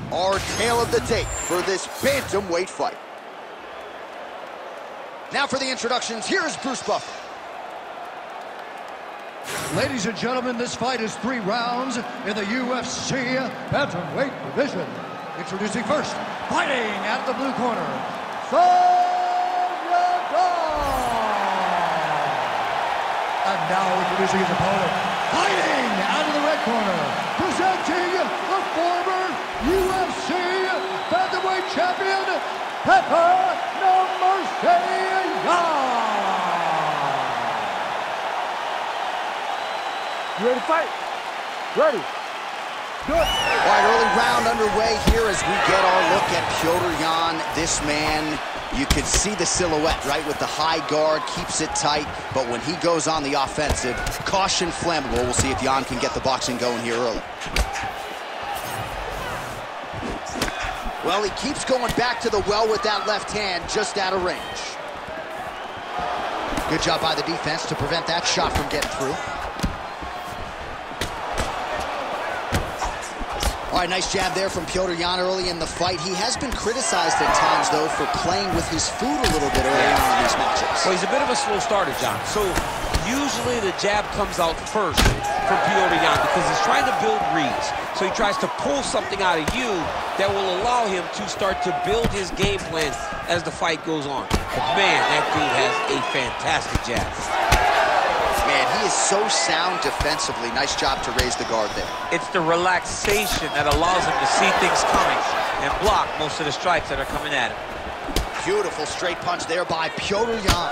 our tale of the tape for this bantamweight fight. Now for the introductions, here's Bruce Buffer. Ladies and gentlemen, this fight is 3 rounds in the UFC bantamweight division. Introducing first, fighting out of the blue corner, Yadong. And now introducing his opponent, fighting out of the red corner, presenting the former UFC bantamweight champion, Petr Yadong. You ready to fight? Ready. Do it. All right, early round underway here as we get our look at Petr Yan. This man, you can see the silhouette, right? With the high guard, keeps it tight. But when he goes on the offensive, caution flammable. We'll see if Yan can get the boxing going here early. Well, he keeps going back to the well with that left hand, just out of range. Good job by the defense to prevent that shot from getting through. All right, nice jab there from Petr Yan early in the fight. He has been criticized at times, though, for playing with his food a little bit early on in these matches. Well, he's a bit of a slow starter, John. So usually the jab comes out first for Petr Yan because he's trying to build reads. So he tries to pull something out of you that will allow him to start to build his game plan as the fight goes on. But man, that dude has a fantastic jab. Man, he is so sound defensively. Nice job to raise the guard there. It's the relaxation that allows him to see things coming and block most of the strikes that are coming at him. Beautiful straight punch there by Petr Yan.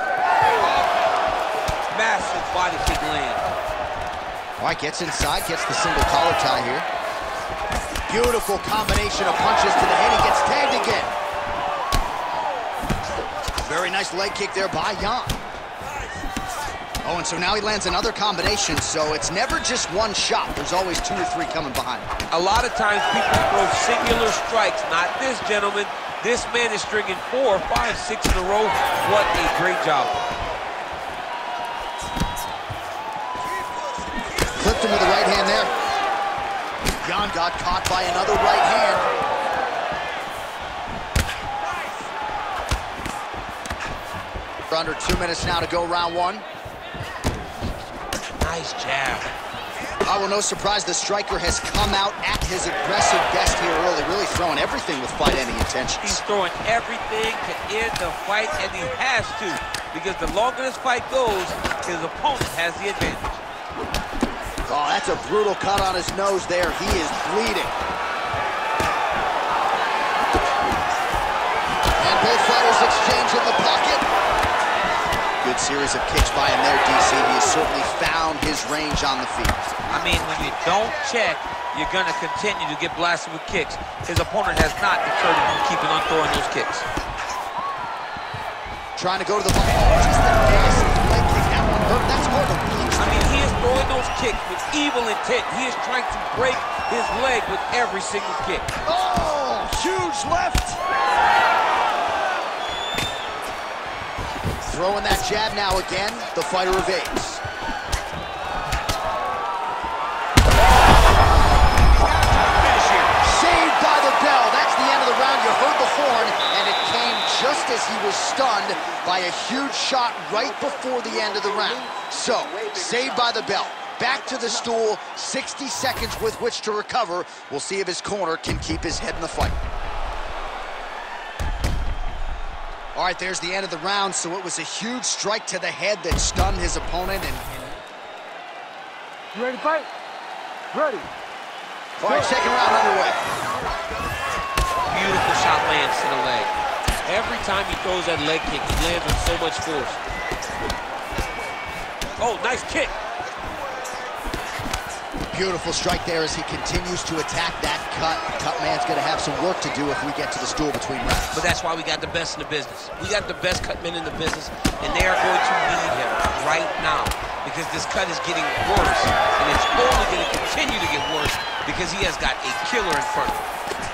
Massive body kick land. All right, gets inside, gets the single collar tie here. Beautiful combination of punches to the head. He gets tagged again. Very nice leg kick there by Yan. Oh, and so now he lands another combination, so it's never just one shot. There's always 2 or 3 coming behind him. A lot of times people throw singular strikes. Not this gentleman. This man is stringing 4, 5, 6 in a row. What a great job. Clipped him with the right hand there. Yan got caught by another right hand. Under 2 minutes now to go, round 1. Nice jab. Oh, well, no surprise, the striker has come out at his aggressive best here early, really throwing everything with fight-ending intentions. He's throwing everything to end the fight, and he has to, because the longer this fight goes, his opponent has the advantage. Oh, that's a brutal cut on his nose there. He is bleeding. And both fighters exchange in the pocket. Good series of kicks by him there, DC. He has certainly found his range on the feet. I mean, when you don't check, you're going to continue to get blasted with kicks. His opponent has not deterred him from keeping on throwing those kicks. Trying to go to the ball. Oh, just a nasty leg kick. That one hurt. That's hard to release. I mean, he is throwing those kicks with evil intent. He is trying to break his leg with every single kick. Oh, huge left. Throwing that jab now again. The fighter evades. Saved by the bell. That's the end of the round. You heard the horn, and it came just as he was stunned by a huge shot right before the end of the round. So, saved by the bell. Back to the stool. 60 seconds with which to recover. We'll see if his corner can keep his head in the fight. All right, there's the end of the round, so it was a huge strike to the head that stunned his opponent. You ready to fight? Ready. All right, second round underway. Beautiful shot lands to the leg. Every time he throws that leg kick, he lands with so much force. Oh, nice kick. Beautiful strike there as he continues to attack that cut. Cut man's going to have some work to do if we get to the stool between rounds. But that's why we got the best in the business. We got the best cut men in the business, and they are going to need him right now because this cut is getting worse, and it's only going to continue to get worse because he has got a killer in front of him.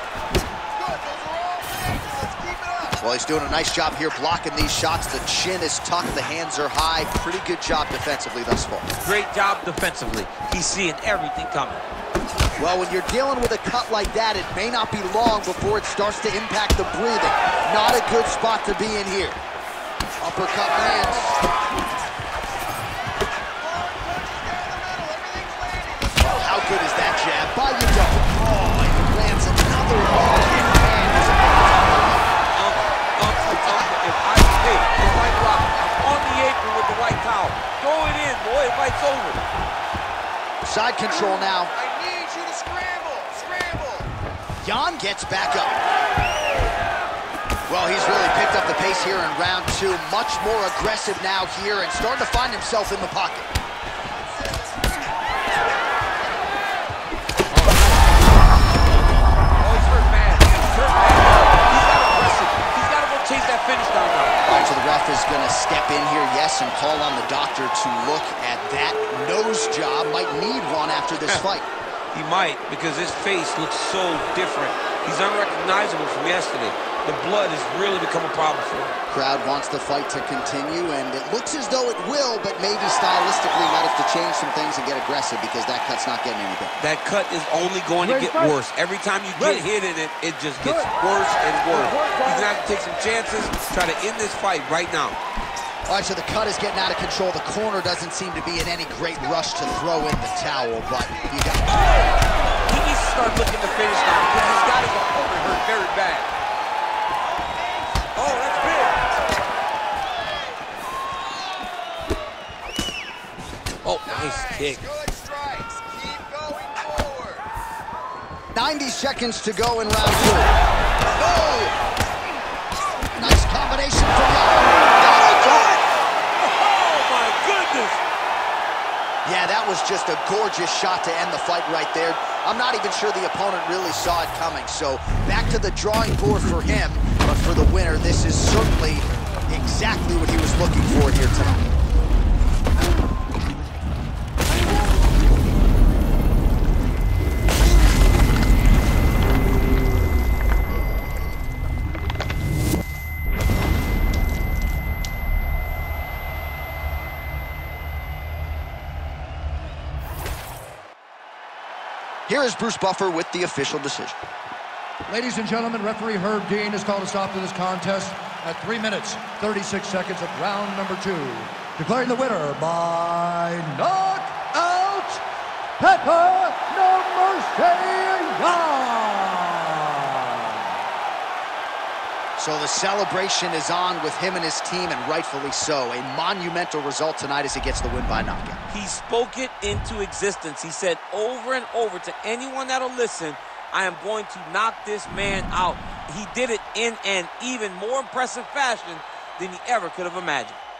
Well, he's doing a nice job here blocking these shots. The chin is tucked, the hands are high. Pretty good job defensively thus far. Great job defensively. He's seeing everything coming. Well, when you're dealing with a cut like that, it may not be long before it starts to impact the breathing. Not a good spot to be in here. Uppercut lands. Oh, how good is that jab by Yadong? Oh, and he lands another hard hit. If I drop, I'm on the apron with the white towel. Throw it in, boy, the fight's over. Side control now. I need you to scramble, scramble. Jan gets back up. Well, he's really picked up the pace here in round 2. Much more aggressive now here and starting to find himself in the pocket. So the ref is going to step in here, yes, and call on the doctor to look at that nose job. Might need one after this fight. He might, because his face looks so different. He's unrecognizable from yesterday. The blood has really become a problem for him. Crowd wants the fight to continue, and it looks as though it will, but maybe stylistically might have to change some things and get aggressive because that cut's not getting any better. That cut is only going to get worse. Every time you get hit in it, it just gets worse and worse. He's going to have to take some chances, try to end this fight right now. All right, so the cut is getting out of control. The corner doesn't seem to be in any great rush to throw in the towel, but you got... He needs to start looking to finish now because he's got his opponent hurt very bad. Oh, that's big. Oh, nice kick. Good strikes. Keep going forward. 90 seconds to go in round 2. Oh! Nice combination from Yadong. Oh, my goodness. Yeah, that was just a gorgeous shot to end the fight right there. I'm not even sure the opponent really saw it coming. So back to the drawing board for him. But for the winner, this is certainly exactly what he was looking for here tonight. Here is Bruce Buffer with the official decision. Ladies and gentlemen, referee Herb Dean has called a stop to this contest at 3 minutes, 36 seconds of round number 2. Declaring the winner by knockout, Petr Yadong. So the celebration is on with him and his team, and rightfully so. A monumental result tonight as he gets the win by knockout. He spoke it into existence. He said over and over to anyone that'll listen, I am going to knock this man out. He did it in an even more impressive fashion than he ever could have imagined.